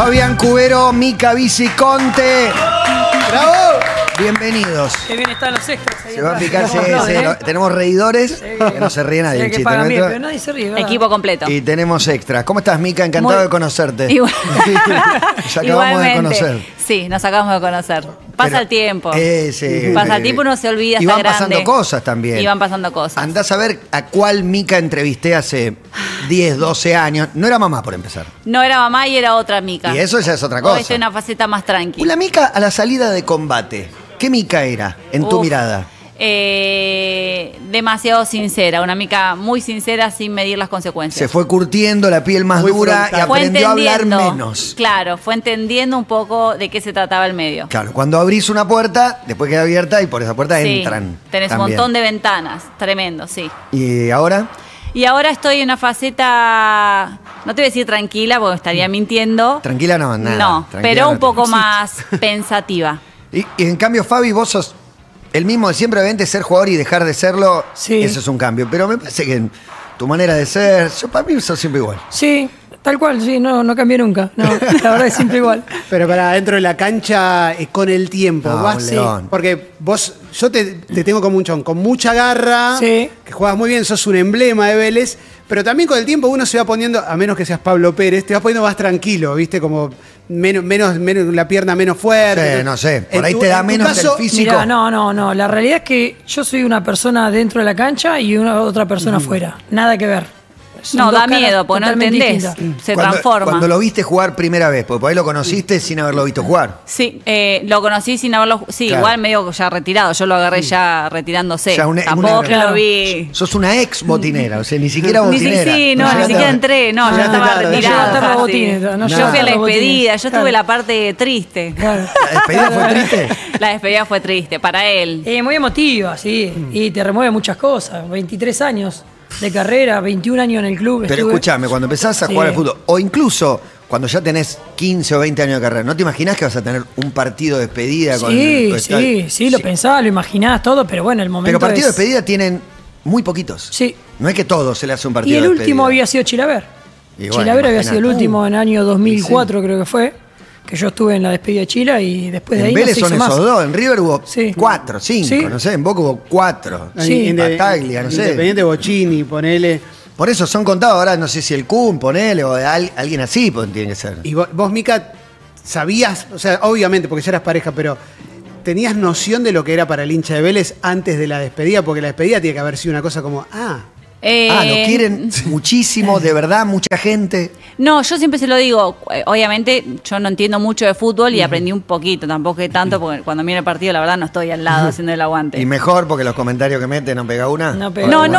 Fabián Cubero, Mica Viciconte. ¡Bravo! Bienvenidos. Qué bien están los extras. Se va a picar, tenemos reidores, que no se ríe nadie. Que pagan bien, pero nadie se ríe, ¿verdad? Equipo completo. Y tenemos extras. ¿Cómo estás, Mica? Encantado de conocerte. Igual. Ya acabamos de conocer. Sí, nos acabamos de conocer. Pasa el tiempo. Sí, pasa el tiempo, uno se olvida. Y van pasando cosas también. Y van pasando cosas. Andás a ver a cuál Mica entrevisté hace 10, 12 años. No era mamá, por empezar. No era mamá y era otra Mica. Y eso ya es otra cosa. Hoy estoy en una faceta más tranquila. Una Mica a la salida de combate. ¿Qué Mica era en tu mirada? Demasiado sincera, una Mica muy sincera sin medir las consecuencias. Se fue curtiendo la piel más dura y aprendió a hablar menos. Claro, fue entendiendo un poco de qué se trataba el medio. Claro, cuando abrís una puerta, después queda abierta y por esa puerta entran. Tenés también un montón de ventanas, tremendo, sí. ¿Y ahora? Y ahora estoy en una faceta, no te voy a decir tranquila porque estaría mintiendo. Tranquila no, nada. No, pero un poco más pensativa. Y en cambio, Fabi, vos sos el mismo de siempre, obviamente, ser jugador y dejar de serlo, sí. Eso es un cambio. Pero me parece que tu manera de ser, para mí sos siempre igual. Sí, tal cual, sí, no cambié nunca. No, la verdad es siempre igual. Pero para dentro de la cancha, con el tiempo. Porque vos, yo te tengo como un chon, con mucha garra, sí. Que juegas muy bien, sos un emblema de Vélez. Pero también con el tiempo uno se va poniendo, a menos que seas Pablo Pérez, te vas poniendo más tranquilo, ¿viste? Como menos la pierna menos fuerte. Sí, no sé, por ahí te da menos el físico. Mirá, no, la realidad es que yo soy una persona dentro de la cancha y otra persona afuera. Nada que ver. No, da miedo, porque no entendés. Se transforma. Cuando lo viste jugar primera vez, porque por ahí lo conociste sin haberlo visto jugar. Sí, lo conocí sin haberlo. Sí, claro. Igual medio ya retirado. Yo lo agarré ya retirándose. Ya tampoco lo vi. Sos una ex botinera, o sea, ni siquiera botinera. Ni siquiera entré. No, yo estaba retirado. Yo fui a la despedida. Yo tuve la parte triste. Claro. ¿La despedida fue triste? La despedida fue triste para él. Muy emotiva, sí. Y te remueve muchas cosas. 23 años de carrera, 21 años en el club. Pero escúchame, cuando empezás a jugar al fútbol, o incluso cuando ya tenés 15 o 20 años de carrera, ¿no te imaginás que vas a tener un partido de despedida? Sí, lo pensás, lo imaginás todo, pero bueno, el momento. Pero partidos de despedida tienen muy poquitos. Sí. No es que todo se le hace un partido de despedida. Y el despedida. último había sido Chilaver. Chilaver había sido el último en el año 2004, creo que fue. Que yo estuve en la despedida de Chile y después de ahí. En Vélez no se hizo son esos más. dos, en River hubo 4, 5, no sé, en Boca hubo 4. Sí. Bataglia, no sé. Independiente Bocini, ponele. Por eso son contados ahora, no sé si el Kun, ponele, o alguien así tiene que ser. Y vos, Mica, sabías, o sea, obviamente, porque ya eras pareja, pero ¿tenías noción de lo que era para el hincha de Vélez antes de la despedida? Porque la despedida tiene que haber sido una cosa como, lo quieren muchísimo, de verdad, mucha gente. No, yo siempre se lo digo. Obviamente, yo no entiendo mucho de fútbol y aprendí un poquito, tampoco es tanto, porque cuando miro el partido, la verdad, no estoy al lado haciendo el aguante. Y mejor, porque los comentarios que mete no pega una. No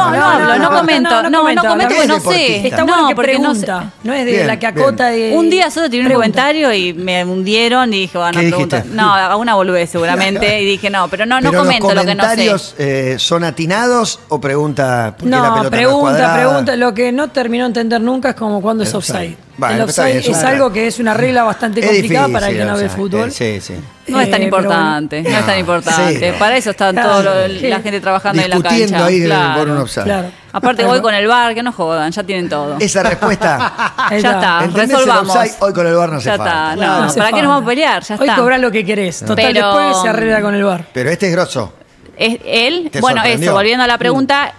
comento, porque no sé. Está bueno que pregunta, no es de la que acota de. Un día solo tiré un comentario y me hundieron y dije, bueno, no pregunto. No, a una boludez seguramente. Y dije, no comento lo que no sé. ¿Los comentarios son atinados o pregunta por qué la pelota pregunta. Lo que no terminó de entender nunca es como cuando es offside. El offside es algo que es una regla bastante complicada para el que no ve fútbol. No es tan importante, no es tan importante. Sí, para eso está toda la gente trabajando en la cancha. Ahí por un offside. Claro. Aparte voy con el VAR, que no jodan, ya tienen todo. Esa respuesta. Ya está, resolvamos. Hoy con el VAR no se falta. Ya está, no, ¿para qué nos vamos a pelear? Ya está. Hoy cobrás lo que querés. Total, después se arregla con el VAR. Pero este es grosso. Él, bueno, eso, volviendo a la pregunta,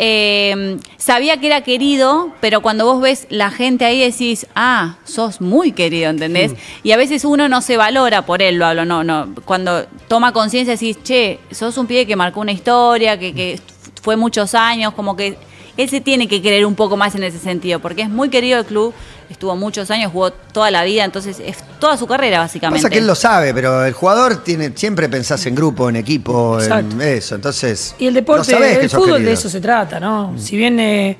sabía que era querido, pero cuando vos ves la gente ahí decís, sos muy querido, ¿entendés? Y a veces uno no se valora, por él lo hablo, no. Cuando toma conciencia decís, che, sos un pibe que marcó una historia, que fue muchos años, como que él se tiene que querer un poco más en ese sentido, porque es muy querido el club, estuvo muchos años, jugó toda la vida, entonces es toda su carrera básicamente. Pasa que él lo sabe, pero el jugador siempre pensás en grupo, en equipo, en eso, entonces. Y el deporte, el fútbol de eso se trata, ¿no? Si bien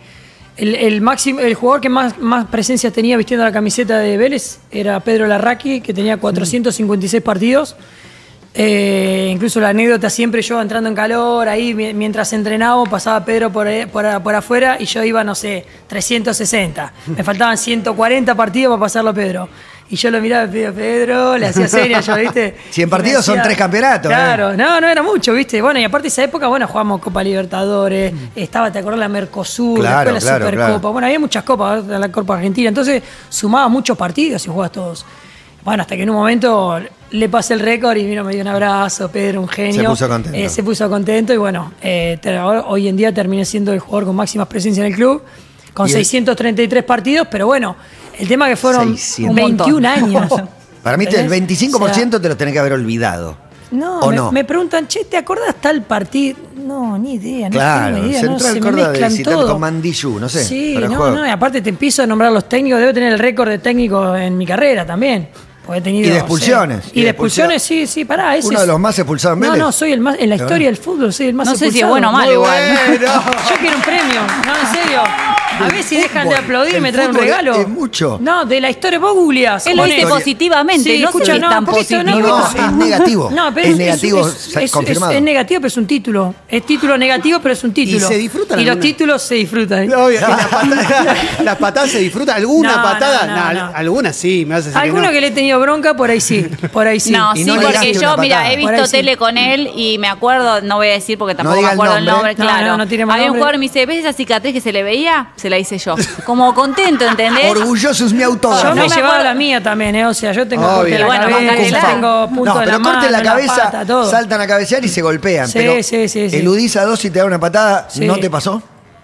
el jugador que más presencia tenía vistiendo la camiseta de Vélez era Pedro Larraqui, que tenía 456 partidos. Incluso la anécdota, siempre yo entrando en calor, ahí mientras entrenaba pasaba Pedro por afuera y yo iba, no sé, 360. Me faltaban 140 partidos para pasarlo a Pedro. Y yo lo miraba, Pedro, le hacía seria, yo, ¿viste? 100 partidos son 3 campeonatos. Claro, no era mucho, ¿viste? Bueno, y aparte de esa época, jugamos Copa Libertadores, estaba, ¿te acordás? La Mercosur, después la Supercopa. Bueno, había muchas copas, la Copa Argentina. Entonces, sumabas muchos partidos y jugabas todos. Bueno, hasta que en un momento le pasé el récord y vino, me dio un abrazo, Pedro, un genio. Se puso contento. Se puso contento y bueno, hoy en día terminé siendo el jugador con máxima presencia en el club, con 633 partidos, pero bueno, el tema que fueron 21 años. Para mí el 25% te lo tenés que haber olvidado. No, me preguntan, che, ¿te acordás tal partido? No, ni idea. Claro, no idea, Central Córdoba de citar con Mandillú, no sé. Sí, y aparte te empiezo a nombrar los técnicos, debo tener el récord de técnico en mi carrera también. He tenido, y de expulsiones. Y de expulsiones, sí, pará. Uno de los más expulsados en Vélez. No, soy el más, en la historia del fútbol soy el más expulsado. No sé si es bueno o malo igual. Yo quiero un premio, no, en serio. A ver si dejan de aplaudir y me traen un regalo. Es mucho. No, de la historia, vos googleás. Él lo dice positivamente, no sé si es tan positivo. No, es negativo. No, pero es negativo confirmado. Es negativo, pero es un título. Es título negativo, pero es un título. ¿Y se disfrutan? Y los títulos se disfrutan. Obvio, ¿las patadas se disfrutan? ¿Alguna patada? No, algunas sí, me vas a decir. Alguna que le he tenido bronca, por ahí sí. Por ahí sí. No, sí, porque yo, mira, he visto tele con él y me acuerdo, no voy a decir porque tampoco me acuerdo el nombre, claro. Había un jugador y me dice, ¿ves esa cicatriz que se le veía? Se la hice yo. Como contento, ¿entendés? Orgulloso es mi autógrafo. Yo me llevaba la mía también, o sea, yo tengo corte en la cabeza, tengo punto de la mano, corte en la cabeza, saltan a cabecear y se golpean. Sí. ¿Eludís a dos y te da una patada? ¿No te pasó?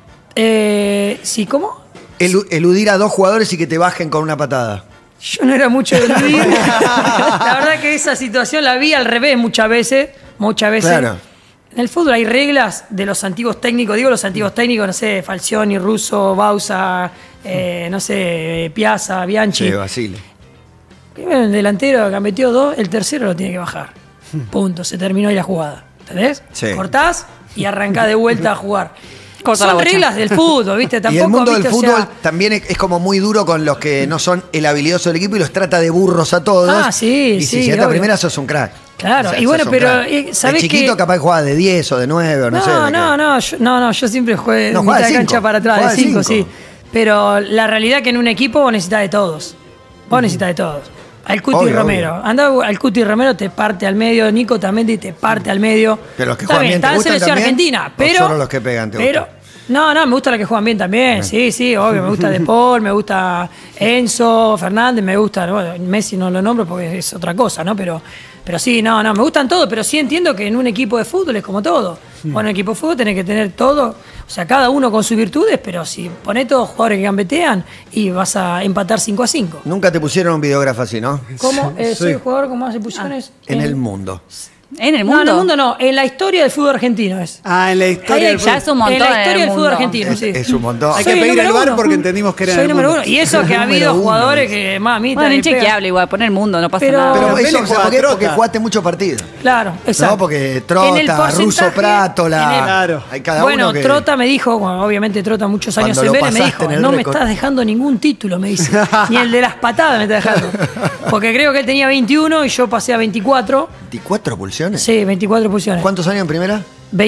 Sí, ¿cómo? Eludir a dos jugadores y que te bajen con una patada. Yo no era mucho de eludir. La verdad que esa situación la vi al revés muchas veces. Claro. En el fútbol hay reglas de los antiguos técnicos. Digo los antiguos técnicos, no sé, Falcioni, Russo, Bausa, no sé, Piazza, Bianchi. Sí, Basile. Primero el delantero que metió 2, el tercero lo tiene que bajar. Punto, se terminó ahí la jugada. ¿Entendés? Sí. Cortás y arrancás de vuelta a jugar. Son reglas del fútbol, ¿viste? Tampoco, y el mundo ¿viste? del fútbol también es como muy duro con los que no son el habilidoso del equipo y los trata de burros a todos. Ah, sí, y si a primera sos un crack. Claro, o sea, y bueno, pero ¿sabés que chiquito capaz jugaba de 10 o de 9 o no sé? Yo siempre jugué de mitad de cancha para atrás, de 5, sí. Pero la realidad es que en un equipo vos necesitas de todos. Vos necesitas de todos. Al Cuti Romero. Andá al Cuti Romero, te parte al medio. Nico Tamendi te parte al medio. Pero los que juegan bien, ¿te gustan selección también? Argentina, pero ¿O solo los que pegan te gustan? No, me gusta los que juegan bien también. Sí, obvio. Me gusta De Paul, me gusta Enzo, Fernández, me gusta. Bueno, Messi no lo nombro porque es otra cosa, ¿no? Pero sí, me gustan todos, pero sí entiendo que en un equipo de fútbol es como todo. Bueno, en un equipo de fútbol tenés que tener todo, o sea, cada uno con sus virtudes, pero si ponés todos jugadores que gambetean y vas a empatar 5-5. Nunca te pusieron un videógrafo así, ¿no? ¿Cómo? Soy el jugador con más expulsiones en el mundo. ¿En el mundo? No, en el mundo no, en la historia del fútbol argentino es. En la historia del fútbol. Ya es un montón. En la historia del fútbol argentino, sí. Es un montón. Hay que pedir al VAR porque entendimos que era Soy el número mundo. 1. Y eso que ha habido jugadores que, mamita. Bueno, inchequeable igual, poner mundo, no pasa nada. Pero Vélez eso, juega ¿por qué? Trota. Porque jugaste muchos partidos. Claro, exacto. No, porque Trota, Russo Prátola. Claro. Hay cada bueno, uno que... Trota me dijo, bueno, obviamente Trota muchos años Cuando en lo Vélez, me pasaste dijo, en el no me récord. estás dejando ningún título, me dice. Ni el de las patadas me está dejando. Porque creo que él tenía 21 y yo pasé a 24. ¿24 pulsiones? Sí, 24 pulsiones. ¿Cuántos años en primera?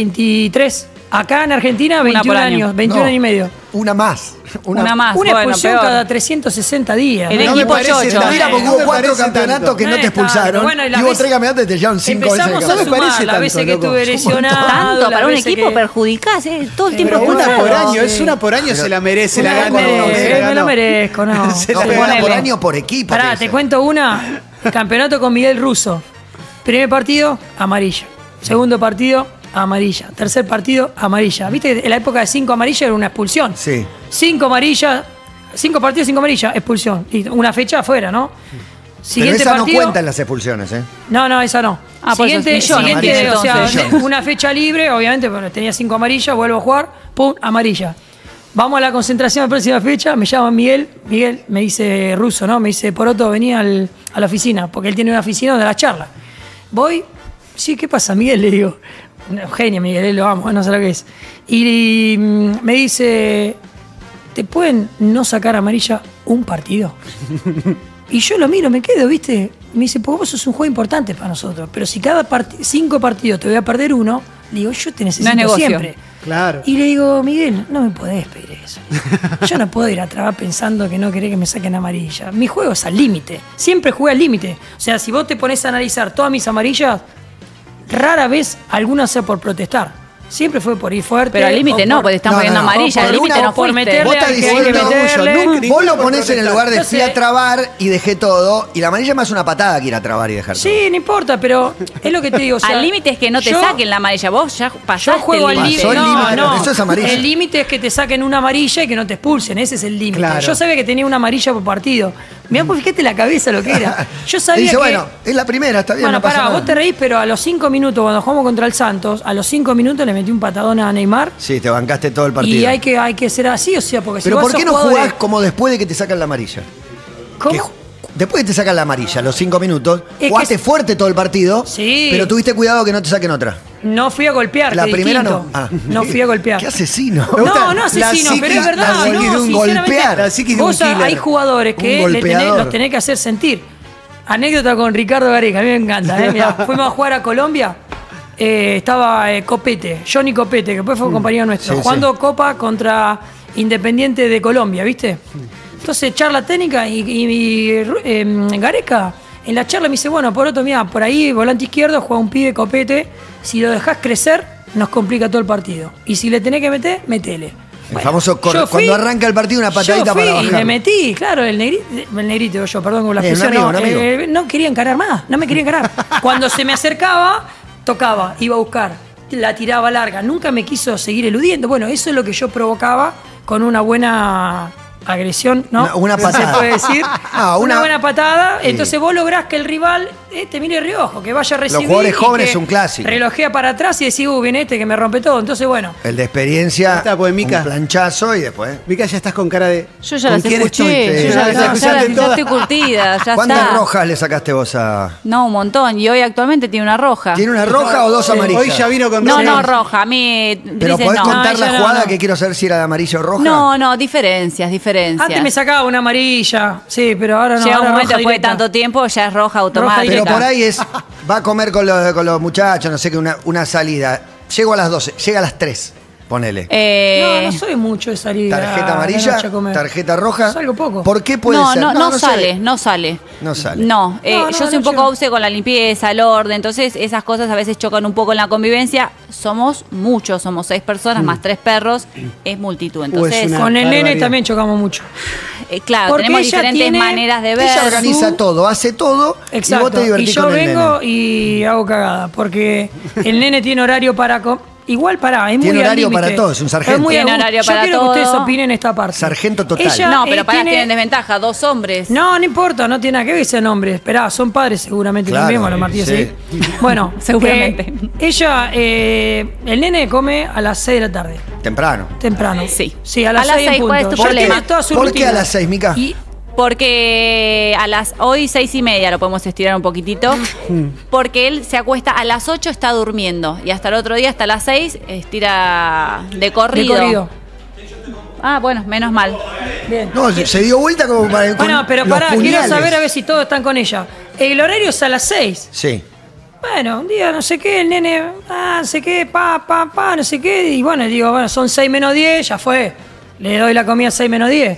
23. Acá en Argentina, 21 años, 21 años y medio. Una más. Una más. Una expulsión peor. cada 360 días. El ¿no? equipo chocho. Mira, porque hubo 4 campeonatos que no te expulsaron. Bueno, y hubo 3 campeonatos que te llevaron 5 veces. Empezamos a sumar las veces que estuve lesionado. Tanto para un las veces equipo que... perjudicás, todo el tiempo Pero una expulsado. por año, es una por año, se la merece, la gana. Me lo merezco, no. Se No, la pero una por ponele. año por equipo. Pará, te cuento una. Campeonato con Miguel Russo. Primer partido, amarilla. Segundo partido, amarilla. Tercer partido, amarilla. ¿Viste? En la época de 5 amarillas era una expulsión. Sí. 5 amarillas, 5 partidos, 5 amarillas, expulsión. Y una fecha afuera, ¿no? Pero Siguiente esa partido. no cuentan las expulsiones, ¿eh? No, esa no. Por eso, Siguiente, millones, o sea, millones. una fecha libre, obviamente, bueno, tenía 5 amarillas, vuelvo a jugar, pum, amarilla. Vamos a la concentración de la próxima fecha, me llama Miguel, me dice Russo, ¿no? Me dice, Poroto, vení a la oficina, porque él tiene una oficina donde la charla. Voy, sí, ¿qué pasa, Miguel? Le digo, genio, Miguel, lo amo, no sé lo que es. Y me dice, ¿te pueden no sacar amarilla un partido? Y yo lo miro, me quedo, ¿viste? Me dice, porque vos sos un juego importante para nosotros, pero si cada 5 partidos te voy a perder uno, digo, yo te necesito negocio. siempre. Claro. Y le digo, Miguel, no me podés pedir eso. Yo no puedo ir a trabajar pensando que no querés que me saquen amarilla. Mi juego es al límite. Siempre jugué al límite. O sea, si vos te pones a analizar todas mis amarillas, rara vez alguna sea por protestar. Siempre fue por ir fuerte. Pero al límite no, porque están poniendo amarilla. Al límite no por meterle. Vos estás diciendo, vos lo ponés en el lugar de fui a trabar y dejé todo. Y la amarilla más una patada que ir a trabar y dejar todo. Sí, no importa, pero es lo que te digo. O sea, al límite es que no te saquen la amarilla. Vos ya pasaste. Yo juego al límite. No, eso es amarilla. El límite es que te saquen una amarilla y que no te expulsen. Ese es el límite. Claro. Yo sabía que tenía una amarilla por partido. Mirá, pues fíjate la cabeza lo que era. Yo sabía dice, que... bueno, es la primera, está bien, bueno, no pasa pará, nada. vos te reís, pero a los 5 minutos, cuando jugamos contra el Santos, a los 5 minutos le metí un patadón a Neymar. Sí, te bancaste todo el partido. Y hay que ser así, o sea, porque pero si ¿por qué no jugadores... jugás como después de que te sacan la amarilla? ¿Cómo? Después de que te sacan la amarilla, a los 5 minutos, jugaste fuerte todo el partido, sí, pero tuviste cuidado que no te saquen otra. No fui a golpear. La primera no. No fui a golpear. Qué asesino. No asesino, pero es verdad. Hay jugadores que los tenés que hacer sentir. Anécdota con Ricardo Gareca, a mí me encanta. Mirá, fuimos a jugar a Colombia. Estaba Copete, Johnny Copete, que después fue compañero nuestro, jugando Copa contra Independiente de Colombia, ¿viste? Entonces, charla técnica y Gareca, en la charla me dice, bueno, por otro, mira, por ahí, volante izquierdo, juega un pibe Copete, si lo dejás crecer, nos complica todo el partido. Y si le tenés que meter, metele. El famoso cuando arranca el partido, una patadita para bajar. Y le metí, claro, el negrito, yo, perdón con la expresión. No quería encarar más, no me quería encarar. Cuando se me acercaba, tocaba, iba a buscar, la tiraba larga, nunca me quiso seguir eludiendo. Bueno, eso es lo que yo provocaba con una buena agresión, ¿no? Una patada. Se puede decir. Una buena patada. Sí. Entonces vos lográs que el rival te mire de reojo, que vaya a recibir. Los jugadores jóvenes es un clásico. Relojea para atrás y decís, viene este que me rompe todo. Entonces, bueno. El de experiencia, está, pues, Mica, un planchazo y después. Mica, ya estás con cara de. Yo ya las escuché. Yo ya estoy curtida. ¿Cuántas rojas le sacaste vos a.? No, un montón. Y hoy actualmente tiene una roja. ¿Tiene una roja o dos amarillas? Hoy ya vino con roja. No, roja. A mí. Pero podés contar la jugada que quiero saber si era de amarillo o roja. No, diferencias. Antes me sacaba una amarilla, sí, pero ahora no. Llega un momento después de tanto tiempo, ya es roja automática. Pero por ahí va a comer con los muchachos, no sé qué, una salida. Llego a las 12, llega a las 3, ponele. No soy mucho de salida. ¿Tarjeta amarilla? ¿Tarjeta roja? Salgo poco. ¿Por qué puede ser? No sale. No, yo soy un poco obse con la limpieza, el orden, entonces esas cosas a veces chocan un poco en la convivencia. Somos muchos, somos 6 personas más 3 perros, es multitud. Entonces, con el nene también chocamos mucho. Claro, porque tenemos diferentes maneras de ver. Ella organiza todo, hace todo. Exacto. Y vos te divertís y yo con el vengo nene. Y hago cagada, porque el nene tiene horario para... Igual es muy tiene horario para todo, es un sargento. Tiene horario para todo. Yo quiero que ustedes opinen esta parte. Sargento total. Pero tienen desventaja, 2 hombres. No importa, no tiene nada que ver que sean hombres. Esperá, son padres seguramente también, bueno, Martínez. Sí. Bueno, seguramente. El nene come a las 6 de la tarde. Temprano. Sí, a las 6 en punto. ¿Cuál es tu problema? ¿Por qué a las 6, Mica? Porque hoy 6:30 lo podemos estirar un poquitito, porque él se acuesta a las 8, está durmiendo, y hasta el otro día, hasta las 6, estira de corrido. Ah, bueno, menos mal. Bien. No, se dio vuelta como para... Bueno, pero quiero saber a ver si todos están con ella. El horario es a las 6. Sí. Bueno, un día no sé qué, el nene, no sé qué, no sé qué, y bueno, digo, bueno, son 6 menos 10, ya fue. Le doy la comida 6 menos 10.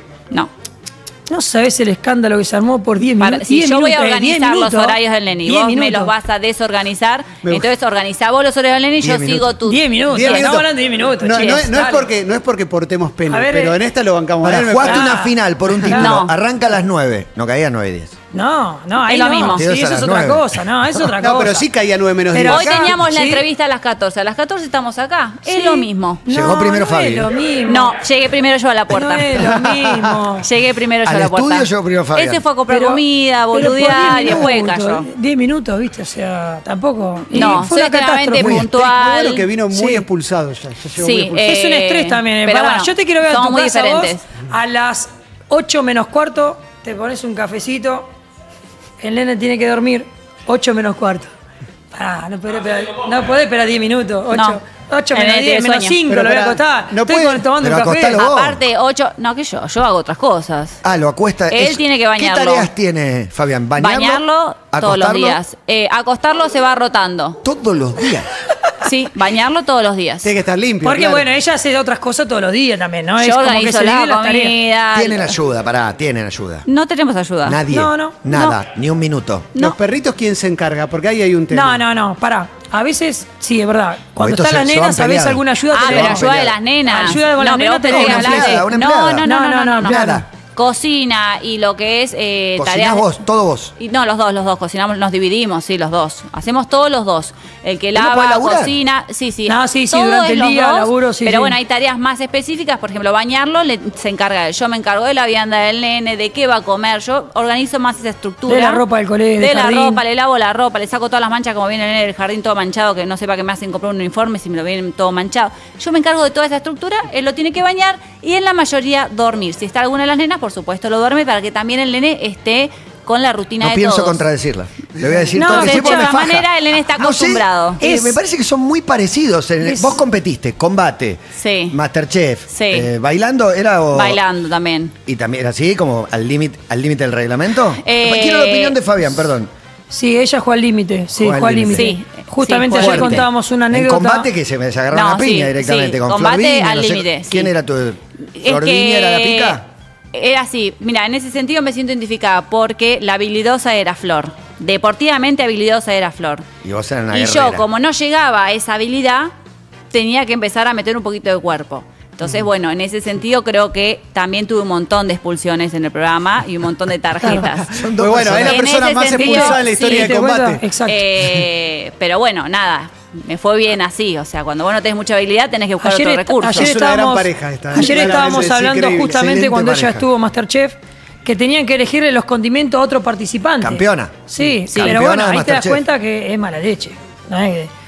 No sabés el escándalo que se armó por 10 minutos. Si yo voy a organizar los horarios del nene y vos me los vas a desorganizar, entonces organizá vos los horarios del nene y yo sigo tu... 10 minutos. Estamos hablando de 10 minutos. No es porque portemos pelo, pero en esta lo bancamos. Ahora, jugaste una final por un título. Arranca a las 9. No caía 9:10. No, es lo mismo. Sí, eso es otra cosa. No, es otra cosa. No, pero sí caía 9 menos 10. Pero hoy teníamos la entrevista a las 14. A las 14 estamos acá. Es lo mismo. Llegó primero Fabi. Es lo mismo. No, llegué primero yo a la puerta. No es lo mismo. Llegué primero yo a la puerta. ¿Al estudio llegó primero Fabi? Ese fue a comprar comida, boludear y después cayó. 10 minutos, ¿viste? O sea, tampoco. No, soy extremadamente puntual. Bueno, que vino muy expulsado ya. Sí, es un estrés también. Pero bueno, yo te quiero ver a tu casa vos, diferentes. a las 8 menos cuarto, te pones un cafecito. El nene tiene que dormir 8 menos cuarto. No podés esperar 10 minutos. 8 menos 10, menos 5 lo voy a acostar. Estoy tomando un café. Aparte, 8, no que yo hago otras cosas. Lo acuesta. Él tiene que bañarlo. ¿Qué tareas tiene Fabián? Bañarlo todos los días. Acostarlo se va rotando. ¿Todos los días? Sí, bañarlo todos los días. Tiene que estar limpio. Porque bueno, ella hace otras cosas todos los días también, ¿no? Yo organizo la comida. Tienen ayuda, tienen ayuda. No tenemos ayuda. Nadie. Nada, ni un minuto. ¿Los perritos quién se encarga? Porque ahí hay un tema. No, pará. A veces, sí, es verdad. Cuando estos están las se van nenas, a veces peleando. alguna ayuda Ah, tenés. pero ayuda de las nenas. Ayuda con las nenas pero tenés que vos hablar tenés que de- hablar una de- empleada. No. Empleada. Cocina y lo que es ¿Cocinás tareas. vos? ¿Todo vos? Y no, los dos cocinamos, nos dividimos, sí, los dos. Hacemos todos los dos. El que ¿Vos no podés lava, laburar? cocina, sí. No, sí, Todo durante es el los día, dos, laburo, sí, pero sí. bueno, hay tareas más específicas, por ejemplo, bañarlo se encarga él. Yo me encargo de la vianda del nene, de qué va a comer. Yo organizo más esa estructura. De la ropa del colegio, De del la jardín. ropa, le lavo la ropa, le saco todas las manchas como viene el nene del jardín todo manchado, que no sepa que me hacen comprar un uniforme si me lo vienen todo manchado. Yo me encargo de toda esa estructura, él lo tiene que bañar y en la mayoría dormir. Si está alguna de las nenas, por supuesto lo duerme para que también el nene esté con la rutina No de pienso todos. contradecirla. Le voy a decir No, todo lo que de sí, hecho, porque de me alguna faja. manera el nene está No sé, acostumbrado. me parece que son muy parecidos. Vos competiste, combate, Sí. Masterchef, Sí. bailando, ¿era o...? Bailando también. ¿Y también era así, como al límite del reglamento? Quiero la opinión de Fabián, perdón. Sí, ella juega al límite. Sí, Juega al juega al límite. límite. Sí, Justamente sí, ayer fuerte. contábamos una En anécdota. combate que se agarraba No, una piña sí, directamente sí. con Combate Flor Viña, al no sé- límite, ¿Quién sí. era tu...? Es ¿Flor Viña era la pica? Era así. Mira, en ese sentido me siento identificada porque la habilidosa era Flor. Deportivamente habilidosa era Flor. Y vos eras una Y guerrera. yo, como no llegaba a esa habilidad, tenía que empezar a meter un poquito de cuerpo. Entonces, bueno, en ese sentido creo que también tuve un montón de expulsiones en el programa y un montón de tarjetas. Son dos Pues bueno, es la personas. En persona ese más sentido, expulsada en la sí, historia ¿Te de das cuenta? combate. Exacto. Pero bueno, nada, me fue bien así. O sea, cuando vos no tenés mucha habilidad, tenés que buscar otro recurso. Es una gran pareja esta, Ayer claramente, estábamos es hablando increíble. justamente Excelente cuando ella pareja. estuvo Masterchef, que tenían que elegirle los condimentos a otro participante. Campeona. Sí, Sí. pero Campeona bueno, de ahí te das Masterchef. cuenta que es mala leche. ¿No es que-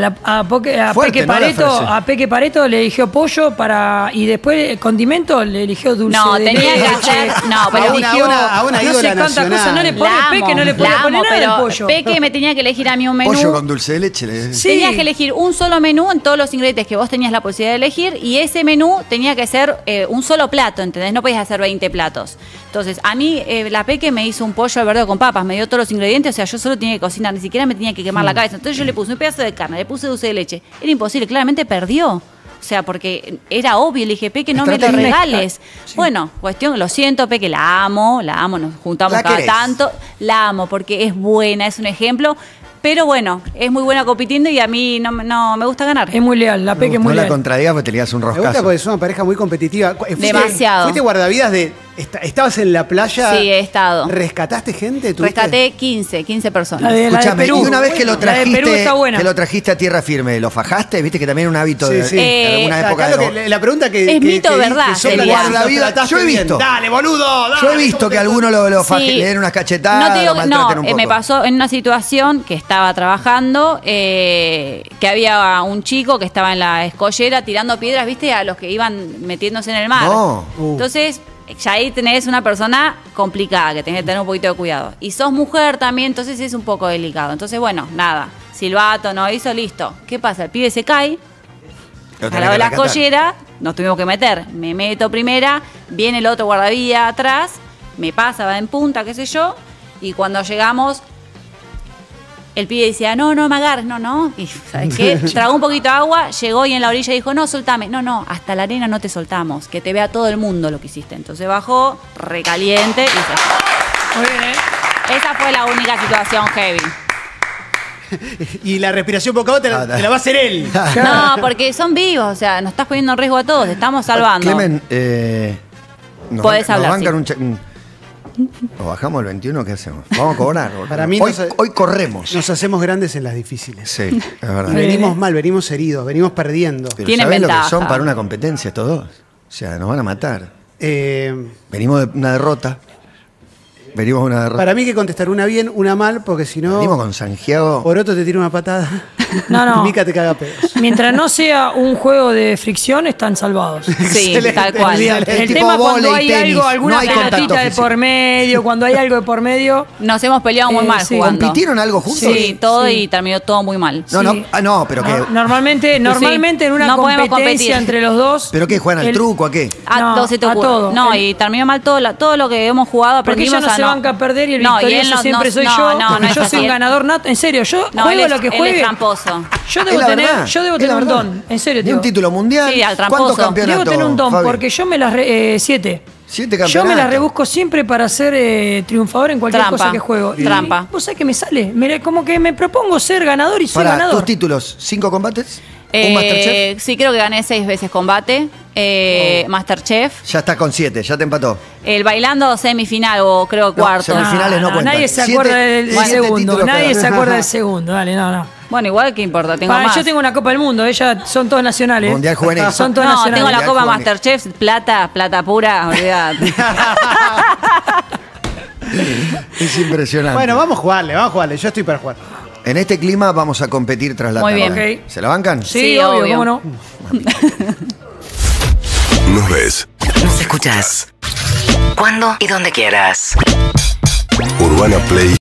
a Fuerte, Peque ¿no? La Pareto, frase. a Peque Pareto le eligió pollo y después el condimento le eligió dulce No, de tenía que leche. hacer- no, pero- a una no sé ídola cuántas nacional. cosas no le pone La amo, Peque, no le puede la poner amo, nada pero al pollo. Peque me tenía que elegir a mí un menú. Pollo con dulce de leche. Sí. Tenías que elegir un solo menú en todos los ingredientes que vos tenías la posibilidad de elegir y ese menú tenía que ser un solo plato, ¿entendés? No podías hacer 20 platos. Entonces, a mí la Peque me hizo un pollo al verde con papas, me dio todos los ingredientes, o sea, yo solo tenía que cocinar, ni siquiera me tenía que quemar la cabeza. Entonces yo le puse un pedazo de carne, le puse dulce de leche. Era imposible, claramente perdió. O sea, porque era obvio, le dije, Peque, no me lo Estrategia. regales. Bueno, cuestión, lo siento, Peque, la amo, nos juntamos La cada querés. tanto. La amo porque es buena, es un ejemplo. Pero bueno, es muy buena compitiendo y a mí no me gusta ganar. Es muy leal, la Peque es No muy la leal. contradigas porque te ligas un Me gusta roscazo. porque es una pareja muy competitiva. Demasiado. ¿Fuiste guardavidas de... ¿Estabas en la playa? Sí, he estado. ¿Rescataste gente? ¿Tuviste? Rescaté 15 personas. La de Escúchame, Perú. y una vez que lo La de Perú trajiste, está buena. que lo trajiste a tierra firme, ¿lo fajaste? ¿Viste que también era un hábito Sí, de, sí. de alguna Acá época? lo de- que- la pregunta que... Es mito, ¿verdad? que sopla Sería. la Guardavidas, trataste yo he bien. visto. Dale, boludo, dale. Yo he visto que alguno lo faje, Sí. le den unas cachetadas, No te digo lo que- maltraten un poco. me pasó en una situación que estaba trabajando, que había un chico que estaba en la escollera tirando piedras, ¿viste? A los que iban metiéndose en el mar. No. Entonces, ya ahí tenés una persona complicada, que tenés que tener un poquito de cuidado. Y sos mujer también, entonces es un poco delicado. Entonces, bueno, nada. Silbato no hizo, listo. ¿Qué pasa? El pibe se cae. Lo Al tenés lado de que la rescatar. escollera, nos tuvimos que meter. Me meto primera, viene el otro guardavía atrás, me pasa, va en punta, qué sé yo. Y cuando llegamos, el pibe decía, no me agarres, no. Y ¿sabes qué? Tragó un poquito de agua, llegó y en la orilla dijo, no, soltame. No, hasta la arena no te soltamos, que te vea todo el mundo lo que hiciste. Entonces bajó, recaliente y se fue. Muy bien, ¿eh? Esa fue la única situación heavy. Y la respiración boca a boca te la va a hacer él. No, porque son vivos, o sea, nos estás poniendo en riesgo a todos, te estamos salvando. Clemen, Podés hablar, nos bancan sí. ¿Nos bajamos el 21? ¿Qué hacemos? Vamos a cobrar. Para mí hoy corremos. Nos hacemos grandes en las difíciles. Sí, es verdad. Y venimos mal, venimos heridos, venimos perdiendo. Pero Tienen ¿sabés lo que ventaja. son para una competencia estos dos? O sea, nos van a matar. Eh, Venimos de una derrota. Venimos de una derrota. para mí hay que contestar una bien, una mal, porque si no, Venimos con Santiago. Oroto te tira una patada. No. Mica te caga pedos. Mientras no sea un juego de fricción, están salvados. Sí, Excelente. tal cual. Olvídate. El tipo tema cuando vóley, hay tenis, algo, alguna no hay contacto pelotita de físico. por medio, cuando hay algo de por medio. Nos hemos peleado muy mal sí. jugando. ¿Compitieron algo juntos? Sí, todo Sí. y terminó todo muy mal. No, Sí. no, pero que. Normalmente en una No podemos competencia competir. entre los dos. ¿Pero qué? ¿Juegan al truco? ¿A qué? A No, todo se te a ocurre. todo. No, y terminó mal todo lo que hemos jugado, Porque aprendimos ella no a se banca a perder y el No, victorioso él no- siempre soy no, yo. no, porque no yo es soy un así. ganador nato. En serio, yo No, juego él lo que es juegue. tramposo. Yo Es debo la tener, verdad, yo debo es tener la un verdad. don. En serio, Ni un tío. título mundial. Sí, al tramposo. ¿Cuántos campeonatos? Debo tener un don Fabi? porque yo me las 7. 7 campeonatos. Yo me la rebusco siempre para ser triunfador en cualquier cosa que juego. Trampa. Vos sabés que me sale. Mira, como que me propongo ser ganador y soy ganador. ¿Tus títulos? ¿5 combates? ¿Un Masterchef? Sí, creo que gané 6 veces combate. Masterchef. Ya estás con 7, ya te empató. El bailando semifinal o creo cuarto. Semifinales no cuentan. Nadie se acuerda del segundo. Nadie se acuerda del segundo. Dale, no. Bueno, igual, ¿qué importa? Tengo más. Yo tengo una Copa del Mundo. Ellas son todos nacionales. Mundial Juvenil. Son todos nacionales. Tengo la Copa Masterchef, plata pura, olvidate. Es impresionante. Bueno, vamos a jugarle. Yo estoy para jugar. En este clima vamos a competir tras la Muy tabla. bien. ¿Se la bancan? Sí, obvio, ¿cómo no? Nos ves. Nos escuchás. Cuando y donde quieras. Urbana Play